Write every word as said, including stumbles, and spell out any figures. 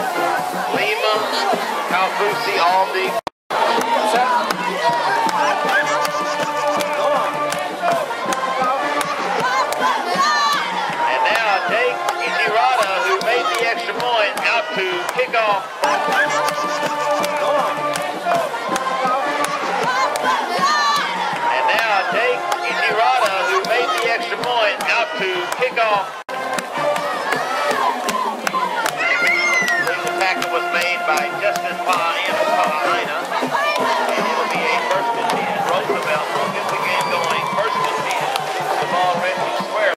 Lima, Calfusi, Aldi. And now Jake Ichirada, who made the extra point, out to kick off. And now Jake Ichirada, who made the extra point, out to kick off. The tackle was made by Justice Pye and Paulina.